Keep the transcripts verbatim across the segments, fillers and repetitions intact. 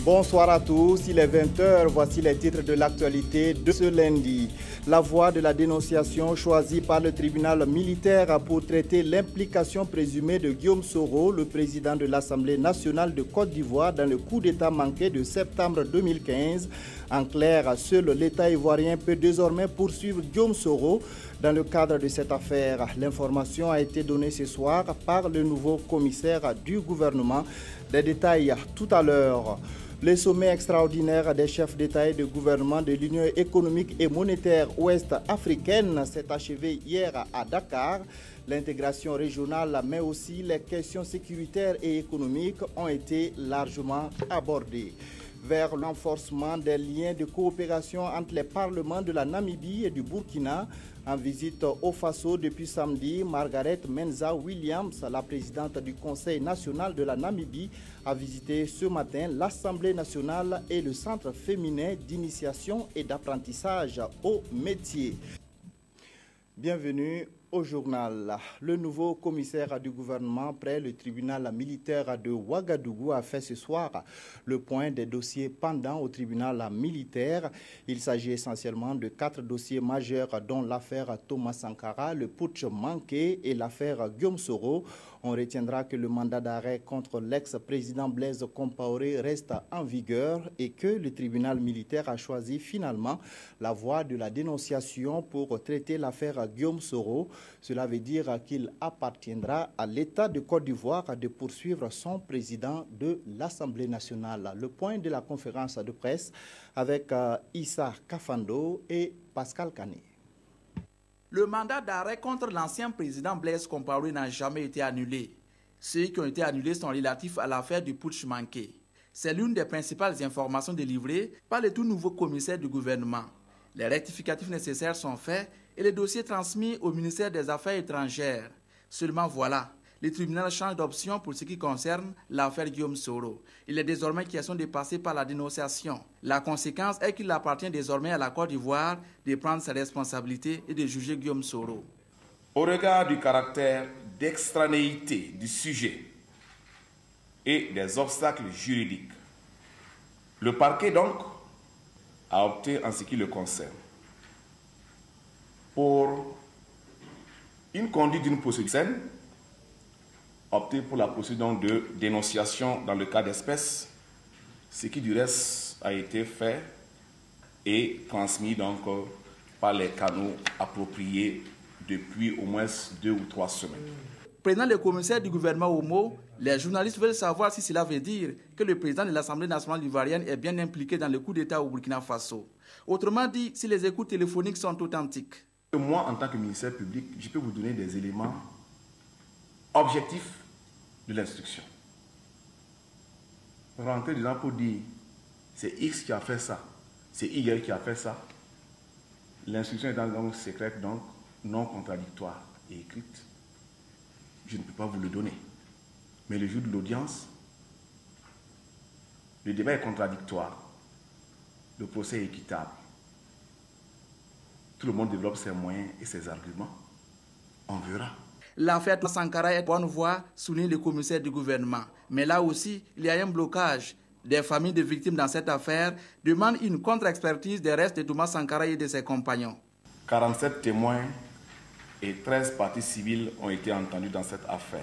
Bonsoir à tous, il est vingt heures, voici les titres de l'actualité de ce lundi. La voie de la dénonciation choisie par le tribunal militaire pour traiter l'implication présumée de Guillaume Soro, le président de l'Assemblée nationale de Côte d'Ivoire, dans le coup d'État manqué de septembre deux mille quinze. En clair, seul l'État ivoirien peut désormais poursuivre Guillaume Soro dans le cadre de cette affaire. L'information a été donnée ce soir par le nouveau commissaire du gouvernement. Des détails tout à l'heure. Le sommet extraordinaire des chefs d'État et de gouvernement de l'Union économique et monétaire ouest-africaine s'est achevé hier à Dakar. L'intégration régionale, mais aussi les questions sécuritaires et économiques ont été largement abordées. Vers l'renforcement des liens de coopération entre les parlements de la Namibie et du Burkina. En visite au Faso depuis samedi, Margaret Menza Williams, la présidente du Conseil national de la Namibie, a visité ce matin l'Assemblée nationale et le Centre féminin d'initiation et d'apprentissage au métier. Bienvenue au journal. Le nouveau commissaire du gouvernement près le tribunal militaire de Ouagadougou a fait ce soir le point des dossiers pendants au tribunal militaire. Il s'agit essentiellement de quatre dossiers majeurs dont l'affaire Thomas Sankara, le putsch manqué et l'affaire Guillaume Soro. On retiendra que le mandat d'arrêt contre l'ex-président Blaise Compaoré reste en vigueur et que le tribunal militaire a choisi finalement la voie de la dénonciation pour traiter l'affaire Guillaume Soro. Cela veut dire qu'il appartiendra à l'État de Côte d'Ivoire de poursuivre son président de l'Assemblée nationale. Le point de la conférence de presse avec euh, Issa Kafando et Pascal Kané. Le mandat d'arrêt contre l'ancien président Blaise Compaoré n'a jamais été annulé. Ceux qui ont été annulés sont relatifs à l'affaire du putsch manqué. C'est l'une des principales informations délivrées par le tout nouveau commissaire du gouvernement. Les rectificatifs nécessaires sont faits et les dossiers transmis au ministère des Affaires étrangères. Seulement voilà, le tribunal change d'option pour ce qui concerne l'affaire Guillaume Soro. Il est désormais question de passer par la dénonciation. La conséquence est qu'il appartient désormais à la Côte d'Ivoire de prendre ses responsabilités et de juger Guillaume Soro. Au regard du caractère d'extranéité du sujet et des obstacles juridiques, le parquet donc a opté en ce qui le concerne pour une conduite d'une procédure saine, opté pour la procédure de dénonciation dans le cas d'espèce, ce qui du reste a été fait et transmis donc par les canaux appropriés depuis au moins deux ou trois semaines. Président le commissaire du gouvernement Omo, les journalistes veulent savoir si cela veut dire que le président de l'Assemblée nationale ivoirienne est bien impliqué dans le coup d'État au Burkina Faso. Autrement dit, si les écoutes téléphoniques sont authentiques. Moi, en tant que ministère public, je peux vous donner des éléments objectifs de l'instruction. Rentrer dedans pour dire c'est X qui a fait ça, c'est Y qui a fait ça. L'instruction étant donc secrète, donc non contradictoire et écrite, je ne peux pas vous le donner. Mais le jour de l'audience, le débat est contradictoire, le procès est équitable. Tout le monde développe ses moyens et ses arguments. On verra. L'affaire Sankara est bonne voie, souligne le commissaire du gouvernement. Mais là aussi, il y a un blocage. Des familles de victimes dans cette affaire demandent une contre-expertise des restes de Thomas Sankara et de ses compagnons. quarante-sept témoins et treize parties civiles ont été entendus dans cette affaire.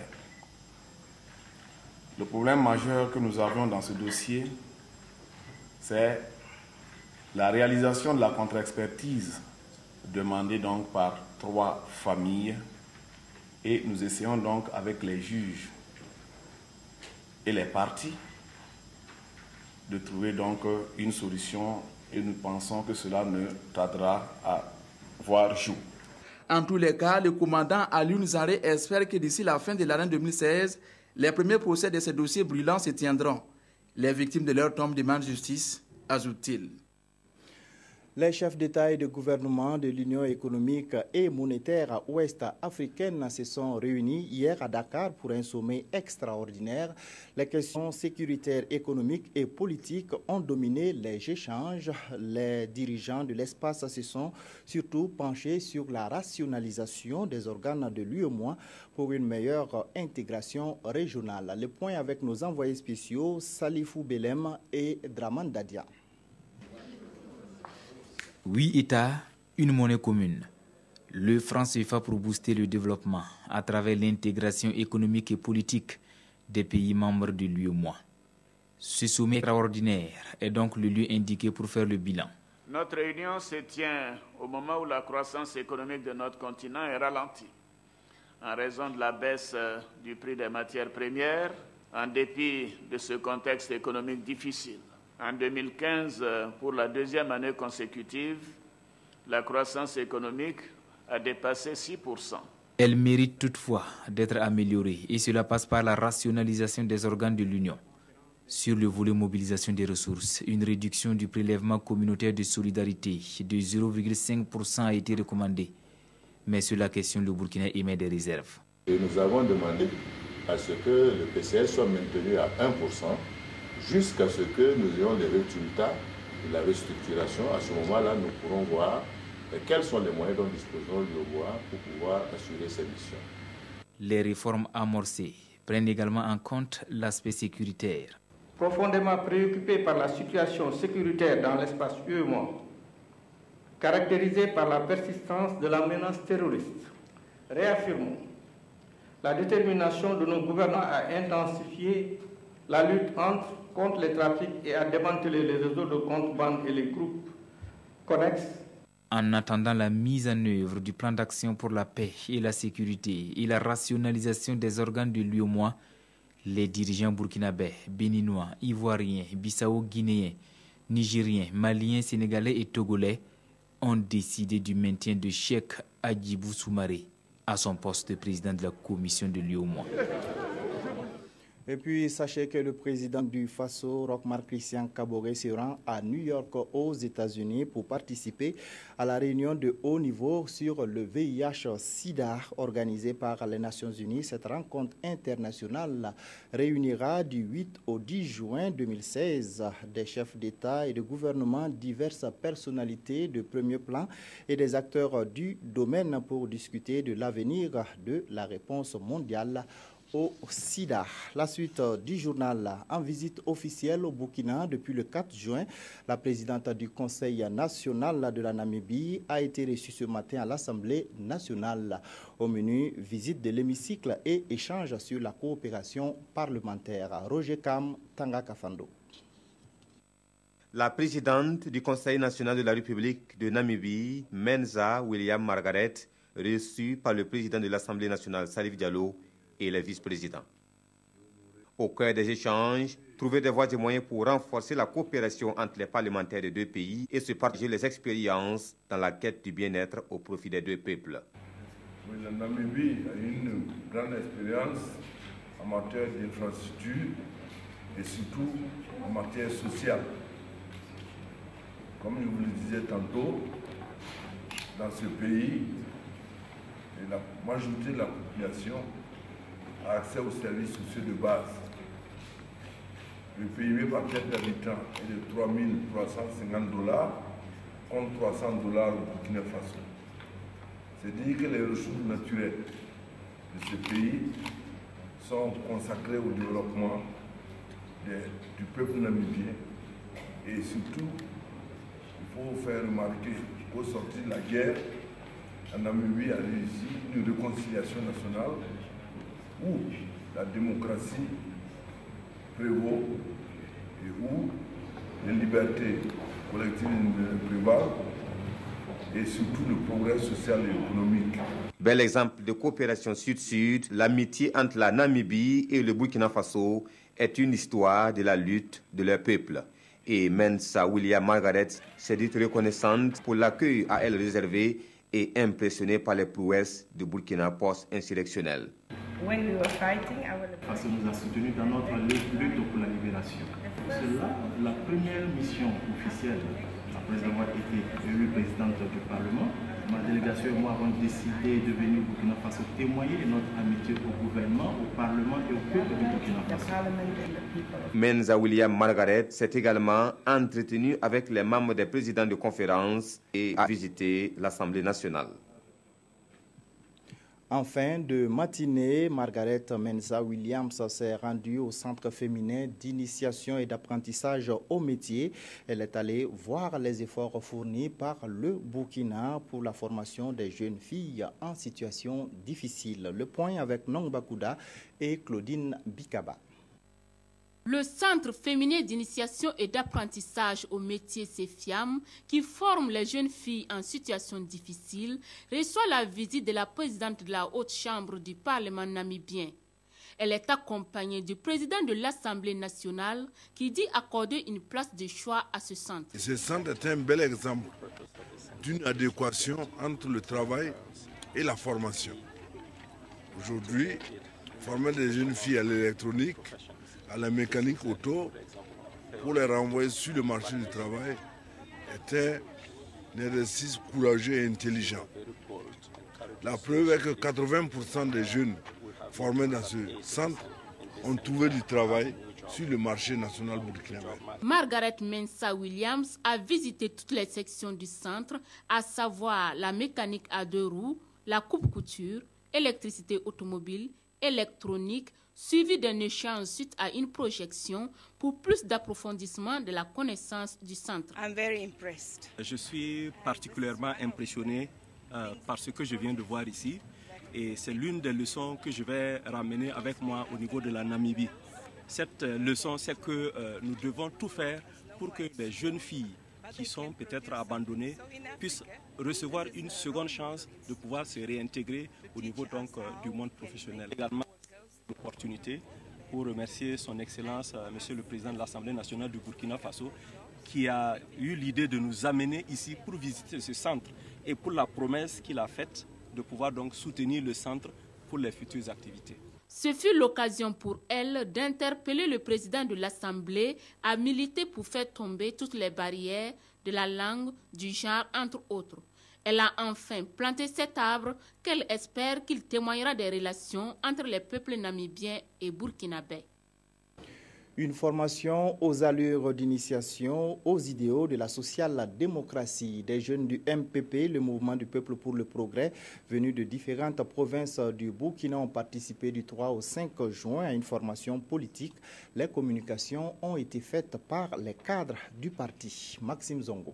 Le problème majeur que nous avions dans ce dossier, c'est la réalisation de la contre-expertise demandée donc par trois familles et nous essayons donc avec les juges et les parties de trouver donc une solution et nous pensons que cela ne tardera à voir jour. En tous les cas, le commandant Aliou Nzaré espère que d'ici la fin de l'année deux mille seize, les premiers procès de ces dossiers brûlants se tiendront. Les victimes de leur tombe demandent justice, ajoute-t-il. Les chefs d'État et de gouvernement de l'Union économique et monétaire ouest-africaine se sont réunis hier à Dakar pour un sommet extraordinaire. Les questions sécuritaires, économiques et politiques ont dominé les échanges. Les dirigeants de l'espace se sont surtout penchés sur la rationalisation des organes de l'U E M O A pour une meilleure intégration régionale. Le point avec nos envoyés spéciaux Salifou Belem et Draman Dadia. Huit États, une monnaie commune. Le franc C F A pour booster le développement à travers l'intégration économique et politique des pays membres de l'U E M O A. Ce sommet extraordinaire est donc le lieu indiqué pour faire le bilan. Notre réunion se tient au moment où la croissance économique de notre continent est ralentie, en raison de la baisse du prix des matières premières, en dépit de ce contexte économique difficile. En deux mille quinze, pour la deuxième année consécutive, la croissance économique a dépassé six pour cent. Elle mérite toutefois d'être améliorée et cela passe par la rationalisation des organes de l'Union. Sur le volet mobilisation des ressources, une réduction du prélèvement communautaire de solidarité de zéro virgule cinq pour cent a été recommandée. Mais sur la question, le Burkina émet des réserves. Et nous avons demandé à ce que le P C S soit maintenu à un pour cent jusqu'à ce que nous ayons les résultats de la restructuration. À ce moment-là, nous pourrons voir quels sont les moyens dont disposons l'U E M O A pour pouvoir assurer ces missions. Les réformes amorcées prennent également en compte l'aspect sécuritaire. Profondément préoccupés par la situation sécuritaire dans l'espace U E M O A, caractérisée par la persistance de la menace terroriste, réaffirmons la détermination de nos gouvernants à intensifier la lutte entre, contre les trafics et à démanteler les réseaux de contrebande et les groupes connexes. En attendant la mise en œuvre du plan d'action pour la paix et la sécurité et la rationalisation des organes de l'U E M O A, les dirigeants burkinabés, béninois, ivoiriens, bissau-guinéens, nigériens, maliens, sénégalais et togolais ont décidé du maintien de Cheikh Hadjibou Soumaré à son poste de président de la commission de l'U E M O A. Et puis, sachez que le président du Faso, Roch-Marc Christian Kaboré, se rend à New York aux États-Unis pour participer à la réunion de haut niveau sur le V I H sida organisée par les Nations Unies. Cette rencontre internationale réunira du huit au dix juin deux mille seize des chefs d'État et de gouvernement, diverses personnalités de premier plan et des acteurs du domaine pour discuter de l'avenir de la réponse mondiale au sida. La suite du journal. En visite officielle au Burkina depuis le quatre juin, la présidente du Conseil national de la Namibie a été reçue ce matin à l'Assemblée nationale. Au menu, visite de l'hémicycle et échange sur la coopération parlementaire. Roger Kam, Tanga Kafando. La présidente du Conseil national de la République de Namibie, Menza William Margaret, reçue par le président de l'Assemblée nationale, Salif Diallo, et les vice-présidents. Au cœur des échanges, trouver des voies et moyens pour renforcer la coopération entre les parlementaires des deux pays et se partager les expériences dans la quête du bien-être au profit des deux peuples. Oui, la Namibie a une grande expérience en matière d'infrastructure et surtout en matière sociale. Comme je vous le disais tantôt, dans ce pays, la majorité de la population a accès aux services sociaux de base. Le P I B par tête d'habitant est de trois mille trois cent cinquante dollars contre trois cents dollars au Burkina Faso. C'est-à-dire que les ressources naturelles de ce pays sont consacrées au développement de, du peuple namibien. Et surtout, il faut faire remarquer qu'au sortir de la guerre, la Namibie a réussi une réconciliation nationale où la démocratie prévaut et où les libertés collectives prévalent et surtout le progrès social et économique. Bel exemple de coopération sud-sud, l'amitié entre la Namibie et le Burkina Faso est une histoire de la lutte de leur peuple. Et Mensa William Margaret s'est dite reconnaissante pour l'accueil à elle réservé et impressionnée par les prouesses du Burkina post-insurrectionnel. Parce que nous a soutenus dans notre lutte pour la libération. Pour cela, la première mission officielle après avoir été élue présidente du Parlement, ma délégation et moi avons décidé de venir au Burkina Faso témoigner de notre amitié au gouvernement, au Parlement et au peuple du Burkina Faso. Menza William Margaret s'est également entretenu avec les membres des présidents de conférence et a visité l'Assemblée nationale. En fin de matinée, Margaret Menza Williams s'est rendue au Centre féminin d'initiation et d'apprentissage au métier. Elle est allée voir les efforts fournis par le Burkina pour la formation des jeunes filles en situation difficile. Le point avec Nong Bakouda et Claudine Bikaba. Le Centre féminin d'initiation et d'apprentissage au métier CEFIAM, qui forme les jeunes filles en situation difficile, reçoit la visite de la présidente de la Haute Chambre du Parlement namibien. Elle est accompagnée du président de l'Assemblée nationale qui dit accorder une place de choix à ce centre. Ce centre est un bel exemple d'une adéquation entre le travail et la formation. Aujourd'hui, former des jeunes filles à l'électronique, à la mécanique auto, pour les renvoyer sur le marché du travail, était un exercice courageux et intelligent. La preuve est que quatre-vingts pour cent des jeunes formés dans ce centre ont trouvé du travail sur le marché national burkinabé. Margaret Menza Williams a visité toutes les sections du centre, à savoir la mécanique à deux roues, la coupe-couture, électricité automobile, électronique, suivi d'un échange suite à une projection pour plus d'approfondissement de la connaissance du centre. I'm very impressed. Je suis particulièrement impressionné euh, par ce que je viens de voir ici et c'est l'une des leçons que je vais ramener avec moi au niveau de la Namibie. Cette euh, leçon, c'est que euh, nous devons tout faire pour que les jeunes filles qui sont peut-être abandonnées puissent recevoir une seconde chance de pouvoir se réintégrer au niveau donc, euh, du monde professionnel. Également, l'opportunité pour remercier son Excellence, euh, Monsieur le Président de l'Assemblée nationale du Burkina Faso, qui a eu l'idée de nous amener ici pour visiter ce centre et pour la promesse qu'il a faite de pouvoir donc soutenir le centre pour les futures activités. Ce fut l'occasion pour elle d'interpeller le président de l'Assemblée à militer pour faire tomber toutes les barrières de la langue, du genre, entre autres. Elle a enfin planté cet arbre qu'elle espère qu'il témoignera des relations entre les peuples namibiens et burkinabés. Une formation aux allures d'initiation aux idéaux de la social-démocratie. Des jeunes du M P P, le Mouvement du Peuple pour le Progrès, venus de différentes provinces du Burkina, ont participé du trois au cinq juin à une formation politique. Les communications ont été faites par les cadres du parti. Maxime Zongo.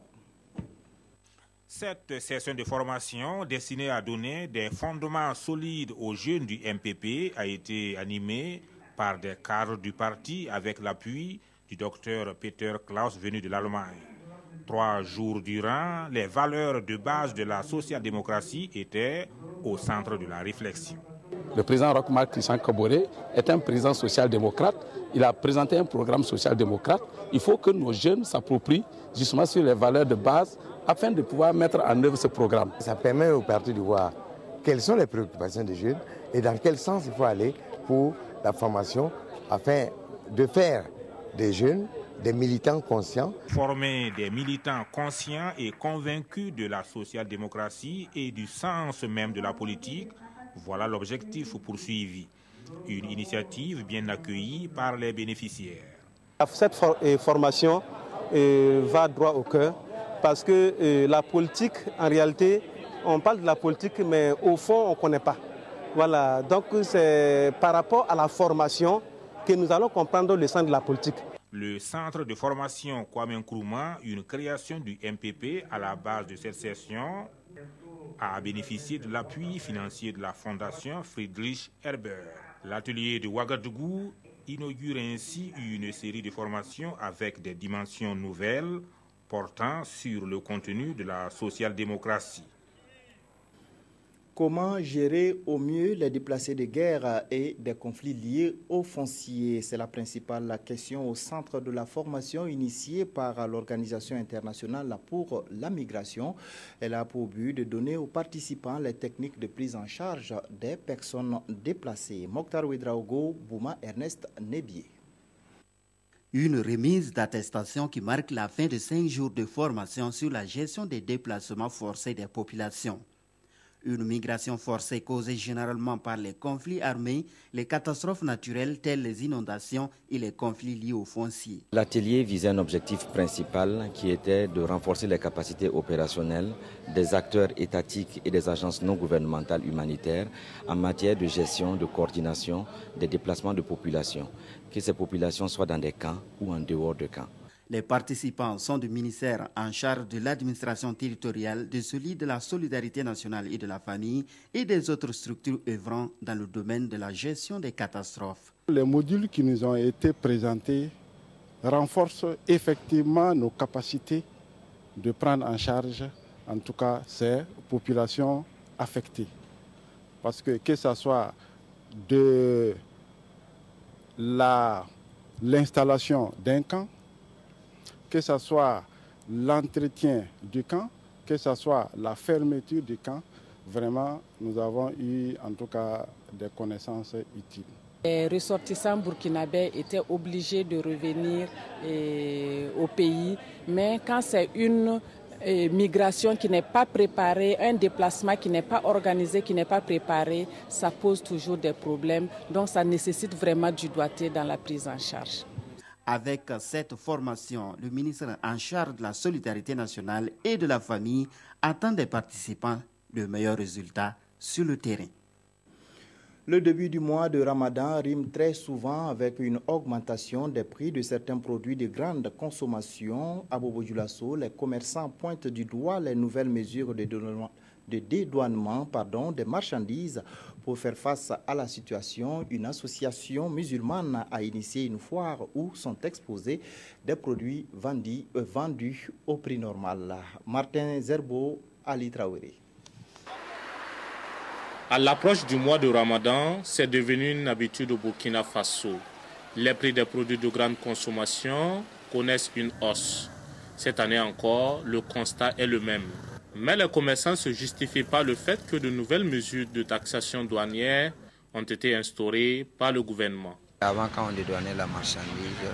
Cette session de formation destinée à donner des fondements solides aux jeunes du M P P a été animée par des cadres du parti avec l'appui du docteur Peter Klaus venu de l'Allemagne. Trois jours durant, les valeurs de base de la social-démocratie étaient au centre de la réflexion. Le président Roch-Marc Christian Kaboré est un président social-démocrate. Il a présenté un programme social-démocrate. Il faut que nos jeunes s'approprient justement sur les valeurs de base afin de pouvoir mettre en œuvre ce programme. Ça permet au parti de voir quelles sont les préoccupations des jeunes et dans quel sens il faut aller pour la formation afin de faire des jeunes des militants conscients. Former des militants conscients et convaincus de la social-démocratie et du sens même de la politique, voilà l'objectif poursuivi. Une initiative bien accueillie par les bénéficiaires. Cette formation va droit au cœur parce que la politique, en réalité, on parle de la politique, mais au fond, on ne connaît pas. Voilà, donc c'est par rapport à la formation que nous allons comprendre le sens de la politique. Le centre de formation Kwame Nkrumah, une création du M P P à la base de cette session, a bénéficié de l'appui financier de la fondation Friedrich Herbert. L'atelier de Ouagadougou inaugure ainsi une série de formations avec des dimensions nouvelles portant sur le contenu de la social-démocratie. Comment gérer au mieux les déplacés de guerre et des conflits liés aux fonciers? C'est la principale question au centre de la formation initiée par l'Organisation internationale pour la migration. Elle a pour but de donner aux participants les techniques de prise en charge des personnes déplacées. Mokhtar Ouedraogo, Bouma Ernest Nebié. Une remise d'attestation qui marque la fin de cinq jours de formation sur la gestion des déplacements forcés des populations. Une migration forcée causée généralement par les conflits armés, les catastrophes naturelles telles les inondations et les conflits liés au foncier. L'atelier visait un objectif principal qui était de renforcer les capacités opérationnelles des acteurs étatiques et des agences non gouvernementales humanitaires en matière de gestion, de coordination des déplacements de population, que ces populations soient dans des camps ou en dehors de camps. Les participants sont du ministère en charge de l'administration territoriale, de celui de la solidarité nationale et de la famille et des autres structures œuvrant dans le domaine de la gestion des catastrophes. Les modules qui nous ont été présentés renforcent effectivement nos capacités de prendre en charge, en tout cas, ces populations affectées. Parce que que ce soit de l'installation d'un camp, que ce soit l'entretien du camp, que ce soit la fermeture du camp, vraiment, nous avons eu en tout cas des connaissances utiles. Les ressortissants burkinabés étaient obligés de revenir eh, au pays, mais quand c'est une eh, migration qui n'est pas préparée, un déplacement qui n'est pas organisé, qui n'est pas préparé, ça pose toujours des problèmes. Donc ça nécessite vraiment du doigté dans la prise en charge. Avec cette formation, le ministre en charge de la solidarité nationale et de la famille attend des participants de meilleurs résultats sur le terrain. Le début du mois de Ramadan rime très souvent avec une augmentation des prix de certains produits de grande consommation. À Bobo Dioulasso, les commerçants pointent du doigt les nouvelles mesures de dédouanement, de dédouanement pardon, des marchandises. Pour faire face à la situation, une association musulmane a initié une foire où sont exposés des produits vendus, euh, vendus au prix normal. Martin Zerbo, Ali Traoré. À l'approche du mois de Ramadan, c'est devenu une habitude au Burkina Faso. Les prix des produits de grande consommation connaissent une hausse. Cette année encore, le constat est le même. Mais les commerçants ne se justifient pas le fait que de nouvelles mesures de taxation douanière ont été instaurées par le gouvernement. Avant, quand on dédouanait la marchandise,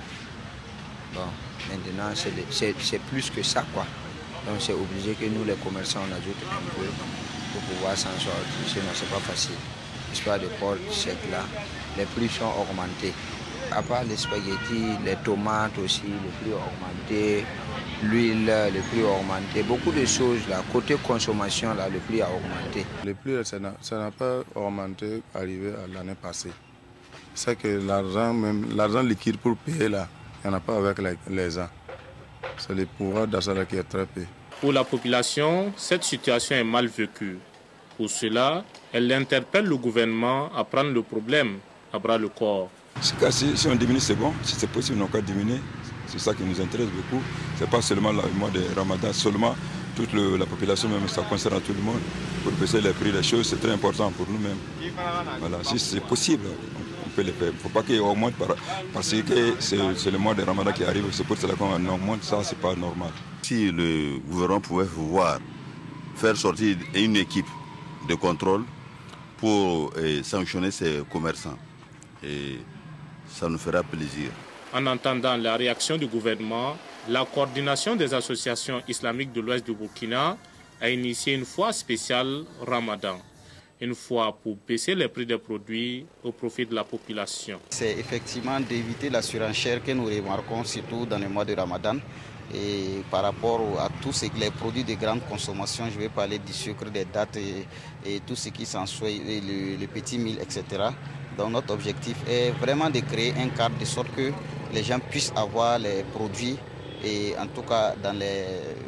bon, maintenant c'est plus que ça, quoi. Donc c'est obligé que nous, les commerçants, on ajoute un peu pour pouvoir s'en sortir, sinon c'est pas facile. L'histoire de port sec là, les prix sont augmentés. À part les spaghettis, les tomates aussi, les prix ont augmenté, l'huile, les prix ont augmenté, beaucoup de choses là. Côté consommation là, le prix a augmenté. Le prix, ça n'a pas augmenté arrivé à l'année passée. C'est que l'argent, même l'argent liquide pour payer là, il n'y en a pas avec les gens. C'est le pouvoir d'achat qui est très peu. Pour la population, cette situation est mal vécue. Pour cela, elle interpelle le gouvernement à prendre le problème à bras le corps. Si, si on diminue, c'est bon. Si c'est possible, on peut diminuer. C'est ça qui nous intéresse beaucoup. Ce n'est pas seulement le mois de Ramadan, seulement toute le, la population, même ça concerne tout le monde. Pour baisser les prix des choses, c'est très important pour nous-mêmes. Voilà. Si c'est possible, on peut le faire. Il ne faut pas qu'il augmente parce que c'est le mois de Ramadan qui arrive. C'est pour cela qu'on augmente. Ça, ce n'est pas normal. Si le gouvernement pouvait voir faire sortir une équipe de contrôle pour eh, sanctionner ces commerçants, et ça nous fera plaisir. En entendant la réaction du gouvernement, la coordination des associations islamiques de l'Ouest du Burkina a initié une foire spéciale Ramadan. Une fois pour baisser les prix des produits au profit de la population. C'est effectivement d'éviter la surenchère que nous remarquons surtout dans le mois de Ramadan. Et par rapport à tous ces, les produits de grande consommation, je vais parler du sucre, des dattes et, et tout ce qui s'ensuit, le, le petit mil, et cetera. Donc notre objectif est vraiment de créer un cadre de sorte que les gens puissent avoir les produits et en tout cas dans les,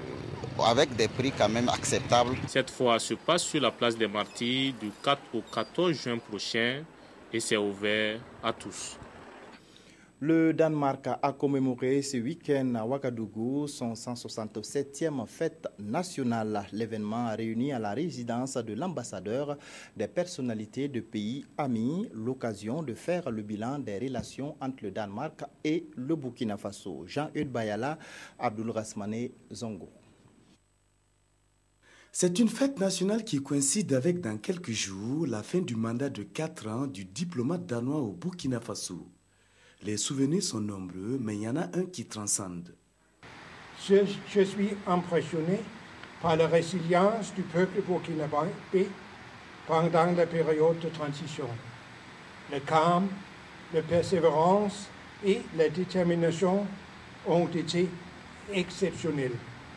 avec des prix quand même acceptables. Cette fois se passe sur la place des Martyrs du quatre au quatorze juin prochain et c'est ouvert à tous. Le Danemark a commémoré ce week-end à Ouagadougou son cent soixante-septième fête nationale. L'événement a réuni à la résidence de l'ambassadeur des personnalités de pays amis l'occasion de faire le bilan des relations entre le Danemark et le Burkina Faso. Jean-Eudes Bayala, Abdoul Rasmane Zongo. C'est une fête nationale qui coïncide avec dans quelques jours la fin du mandat de quatre ans du diplomate danois au Burkina Faso. Les souvenirs sont nombreux, mais il y en a un qui transcende. Je, je suis impressionné par la résilience du peuple burkinabé pendant la période de transition. Le calme, la persévérance et la détermination ont été exceptionnels.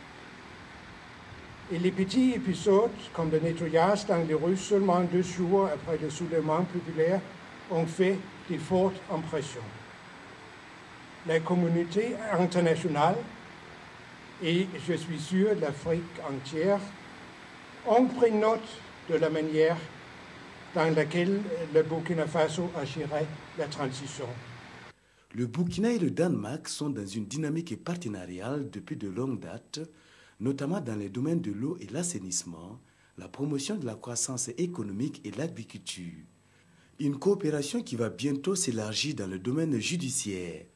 Et les petits épisodes, comme le nettoyage dans les rues seulement deux jours après le soulèvement populaire, ont fait de fortes impressions. La communauté internationale, et je suis sûr l'Afrique entière, ont pris note de la manière dans laquelle le Burkina Faso agirait la transition. Le Burkina et le Danemark sont dans une dynamique partenariale depuis de longues dates, notamment dans les domaines de l'eau et l'assainissement, la promotion de la croissance économique et l'agriculture. Une coopération qui va bientôt s'élargir dans le domaine judiciaire.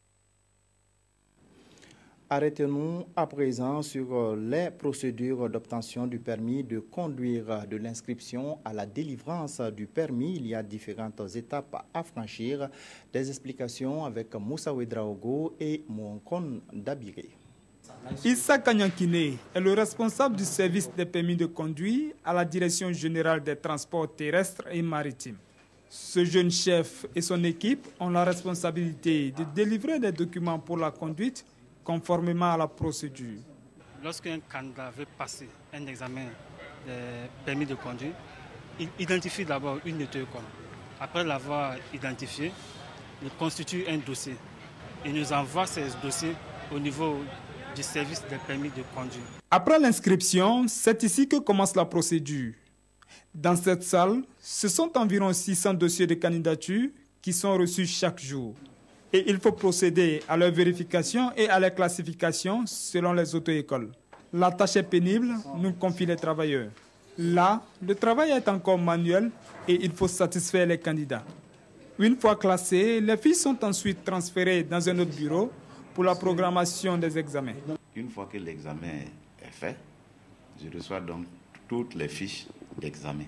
Arrêtons-nous à présent sur les procédures d'obtention du permis de conduire. De l'inscription à la délivrance du permis, il y a différentes étapes à franchir. Des explications avec Moussa Ouedraogo et Mouankon Dabiré. Issa Kanyankine est le responsable du service des permis de conduire à la Direction générale des transports terrestres et maritimes. Ce jeune chef et son équipe ont la responsabilité de délivrer des documents pour la conduite conformément à la procédure. Lorsqu'un candidat veut passer un examen de permis de conduire, il identifie d'abord une auto-école. Après l'avoir identifié, il constitue un dossier. Il nous envoie ces dossiers au niveau du service des permis de conduire. Après l'inscription, c'est ici que commence la procédure. Dans cette salle, ce sont environ six cents dossiers de candidature qui sont reçus chaque jour. Et il faut procéder à leur vérification et à leur classification selon les auto-écoles. La tâche est pénible, nous confient les travailleurs. Là, le travail est encore manuel et il faut satisfaire les candidats. Une fois classés, les fiches sont ensuite transférées dans un autre bureau pour la programmation des examens. Une fois que l'examen est fait, je reçois donc toutes les fiches d'examen.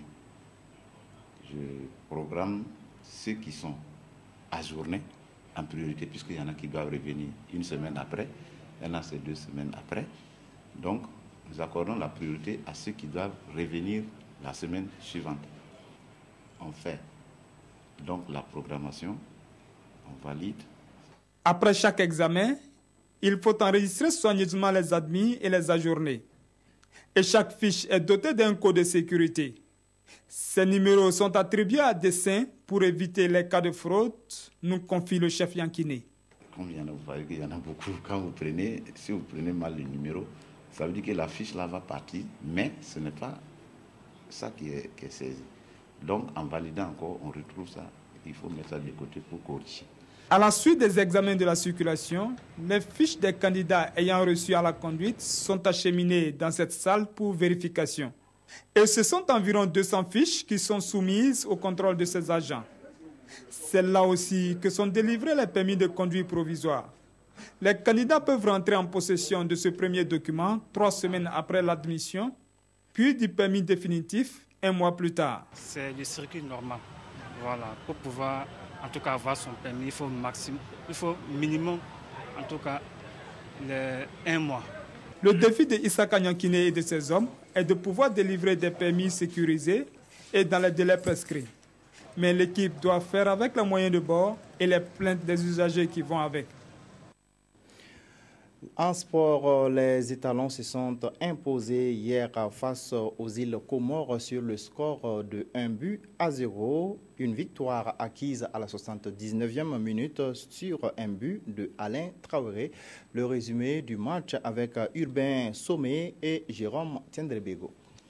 Je programme ceux qui sont ajournés en priorité, puisqu'il y en a qui doivent revenir une semaine après, il y en a c'est deux semaines après. Donc, nous accordons la priorité à ceux qui doivent revenir la semaine suivante. On fait donc la programmation, on valide. Après chaque examen, il faut enregistrer soigneusement les admis et les ajournés. Et chaque fiche est dotée d'un code de sécurité. Ces numéros sont attribués à dessein pour éviter les cas de fraude, nous confie le chef Yankine. Comme il y en a, vous voyez qu'il y en a beaucoup, quand vous prenez, si vous prenez mal le numéro, ça veut dire que la fiche là va partir, mais ce n'est pas ça qui est, qui est saisi. Donc en validant encore, on retrouve ça, il faut mettre ça de côté pour corriger. À la suite des examens de la circulation, les fiches des candidats ayant reçu à la conduite sont acheminées dans cette salle pour vérification. Et ce sont environ deux cents fiches qui sont soumises au contrôle de ces agents. C'est là aussi que sont délivrés les permis de conduire provisoires. Les candidats peuvent rentrer en possession de ce premier document trois semaines après l'admission, puis du permis définitif un mois plus tard. C'est le circuit normal. Voilà, pour pouvoir en tout cas avoir son permis, il faut maximum, il faut minimum en tout cas les, un mois. Le défi de Issa Kanyankine et de ses hommes est de pouvoir délivrer des permis sécurisés et dans les délais prescrits. Mais l'équipe doit faire avec les moyens de bord et les plaintes des usagers qui vont avec. En sport, les étalons se sont imposés hier face aux îles Comores sur le score de un but à zéro. Une victoire acquise à la soixante-dix-neuvième minute sur un but de Alain Traoré. Le résumé du match avec Urbain Sommet et Jérôme Tiendrebego.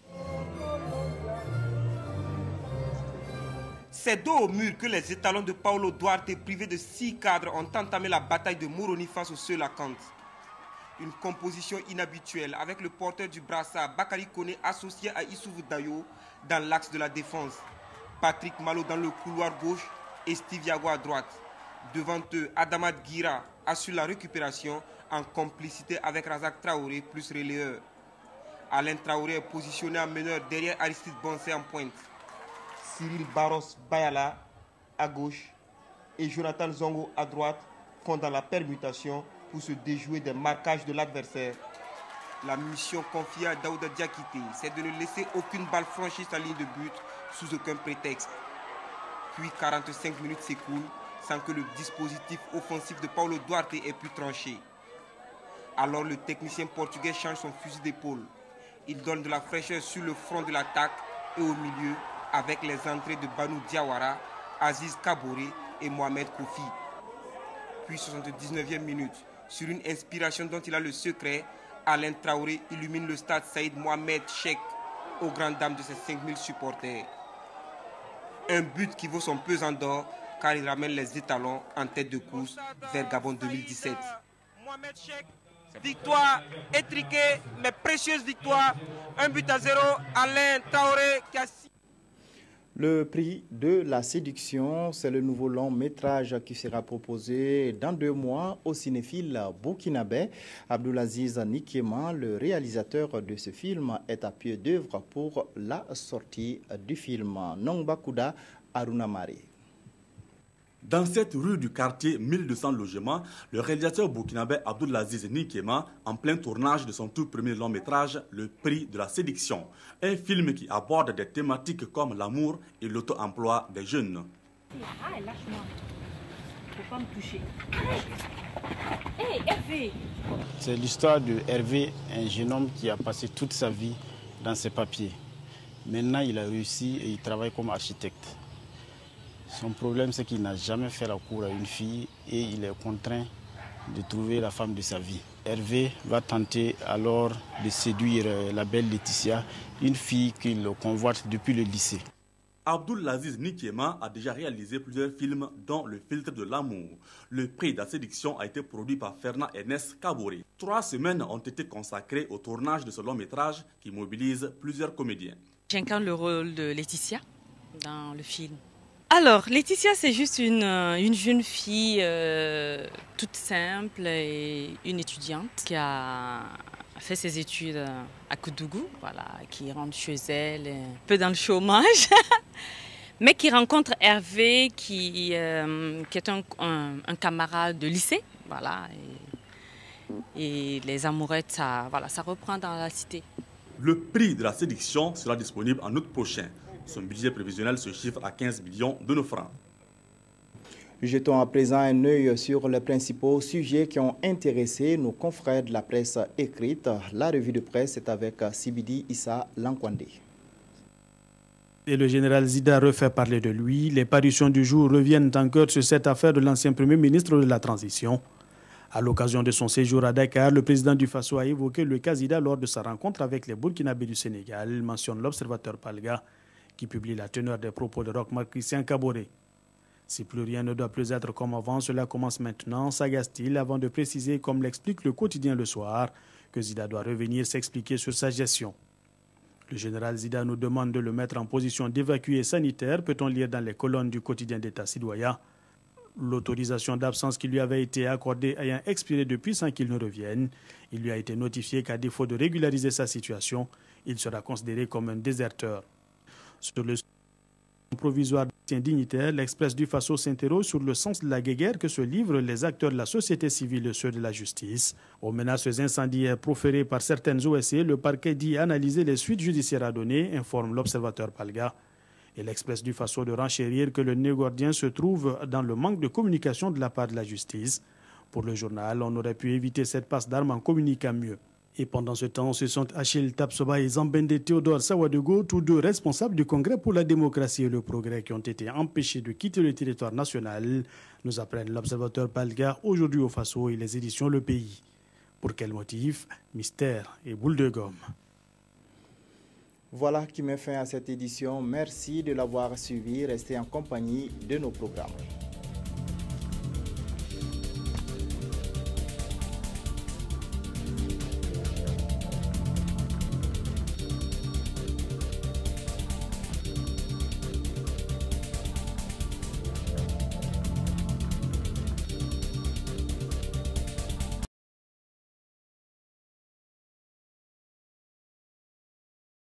C'est dos au mur que les étalons de Paulo Duarte, privés de six cadres, ont entamé la bataille de Moroni face au Seulakante. Une composition inhabituelle avec le porteur du brassard Bakary Koné associé à Issoufou Dayo dans l'axe de la défense. Patrick Malo dans le couloir gauche et Steve Yago à droite. Devant eux, Adamad Gira assure la récupération en complicité avec Razak Traoré plus relayeur. Alain Traoré est positionné en meneur derrière Aristide Bonsé en pointe. Cyril Barros Bayala à gauche et Jonathan Zongo à droite font dans la permutation pour se déjouer des marquages de l'adversaire. La mission confiée à Daouda Diakité, c'est de ne laisser aucune balle franchir sa ligne de but sous aucun prétexte. Puis quarante-cinq minutes s'écoulent sans que le dispositif offensif de Paulo Duarte ait pu trancher. Alors le technicien portugais change son fusil d'épaule. Il donne de la fraîcheur sur le front de l'attaque et au milieu avec les entrées de Banu Diawara, Aziz Kaboré et Mohamed Kofi. Puis soixante-dix-neuvième minute, sur une inspiration dont il a le secret, Alain Traoré illumine le stade Saïd Mohamed Cheikh aux grandes dames de ses cinq mille supporters. Un but qui vaut son pesant d'or car il ramène les étalons en tête de course vers Gabon deux mille dix-sept. Victoire étriquée, mais précieuse victoire. Un but à zéro, Alain Traoré qui a... Le prix de la séduction, c'est le nouveau long métrage qui sera proposé dans deux mois au cinéphile burkinabé. Abdoulaziz Nikema, le réalisateur de ce film, est à pied d'œuvre pour la sortie du film. Nongbakuda Arunamare. Dans cette rue du quartier mille deux cents logements, le réalisateur burkinabé Abdoulaziz Nikema, en plein tournage de son tout premier long métrage, Le prix de la séduction, un film qui aborde des thématiques comme l'amour et l'auto-emploi des jeunes. Ah, lâche-moi. Faut pas me toucher. Hé, Hervé! C'est l'histoire de Hervé, un jeune homme qui a passé toute sa vie dans ses papiers. Maintenant, il a réussi et il travaille comme architecte. Son problème, c'est qu'il n'a jamais fait la cour à une fille et il est contraint de trouver la femme de sa vie. Hervé va tenter alors de séduire la belle Laetitia, une fille qu'il convoite depuis le lycée. Abdoulaziz Nikema a déjà réalisé plusieurs films dont Le filtre de l'amour. Le prix de la séduction a été produit par Fernand Ernest Kaboré. Trois semaines ont été consacrées au tournage de ce long métrage qui mobilise plusieurs comédiens. J'incarne le rôle de Laetitia dans le film. Alors, Laetitia, c'est juste une, une jeune fille euh, toute simple et une étudiante qui a fait ses études à Koudougou, voilà, qui rentre chez elle, un peu dans le chômage, mais qui rencontre Hervé, qui, euh, qui est un, un, un camarade de lycée, voilà, et, et les amourettes, ça, voilà, ça reprend dans la cité. Le prix de la séduction sera disponible en août prochain. Son budget prévisionnel se chiffre à quinze millions de nos francs. Jetons à présent un œil sur les principaux sujets qui ont intéressé nos confrères de la presse écrite. La revue de presse est avec Sibidi Issa Lankwande. Et le général Zida refait parler de lui. Les parutions du jour reviennent encore sur cette affaire de l'ancien Premier ministre de la Transition. À l'occasion de son séjour à Dakar, le président du Faso a évoqué le cas Zida lors de sa rencontre avec les Burkinabés du Sénégal. Il mentionne l'observateur Palga, qui publie la teneur des propos de Roch-Marc Christian Kaboré. Si plus rien ne doit plus être comme avant, cela commence maintenant, s'agace-t-il, avant de préciser, comme l'explique le quotidien Le Soir, que Zida doit revenir s'expliquer sur sa gestion. Le général Zida nous demande de le mettre en position d'évacuer sanitaire, peut-on lire dans les colonnes du quotidien d'État citoyen. L'autorisation d'absence qui lui avait été accordée ayant expiré depuis sans qu'il ne revienne, il lui a été notifié qu'à défaut de régulariser sa situation, il sera considéré comme un déserteur. Sur le provisoire d'anciens dignitaires, l'Express du Faso s'interroge sur le sens de la guéguerre que se livrent les acteurs de la société civile et ceux de la justice. Aux menaces incendiaires proférées par certaines O S C, le parquet dit analyser les suites judiciaires à donner, informe l'observateur Palga. Et l'Express du Faso de renchérir que le nœud gordien se trouve dans le manque de communication de la part de la justice. Pour le journal, on aurait pu éviter cette passe d'armes en communiquant mieux. Et pendant ce temps, ce sont Achille Tapsoba et Zambende Théodore Sawadogo, tous deux responsables du Congrès pour la démocratie et le progrès, qui ont été empêchés de quitter le territoire national, nous apprennent l'observateur Palga aujourd'hui au Faso et les éditions Le Pays. Pour quel motif? Mystère et boule de gomme. Voilà qui met fin à cette édition. Merci de l'avoir suivi. Restez en compagnie de nos programmes.